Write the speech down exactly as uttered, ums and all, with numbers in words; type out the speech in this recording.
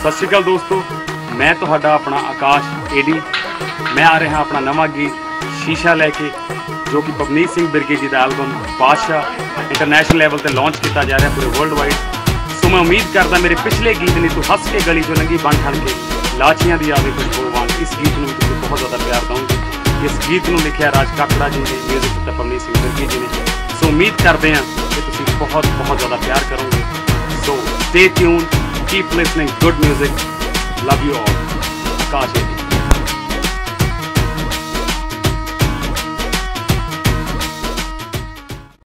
सत श्री अकाल दोस्तों, मैं तुहाडा अपना आकाश एडी। मैं आ रहा अपना नवा गीत शीशा लैके, जो कि पवनीत सिंह बिरगे जी का एल्बम बादशाह इंटरनेशनल लैवल पर लॉन्च किया जा रहा है पूरे वर्ल्ड वाइड। सो मैं उम्मीद करता मेरे पिछले गीत ने तू हस के गली चो लंघी बन ठन के लाचियां दी आवे खुशबूवान, इस गीत में भी तुम बहुत ज़्यादा प्यार दोगे। इस गीत में लिखा राज काकड़ा जी ने, म्यूजिक दिता पवनीत सिंह बिरगे जी ने। सो उम्मीद करते हैं कि तुम बहुत बहुत ज़्यादा प्यार करोगे। So stay tune, keep listening good music, love you all. Akash AD.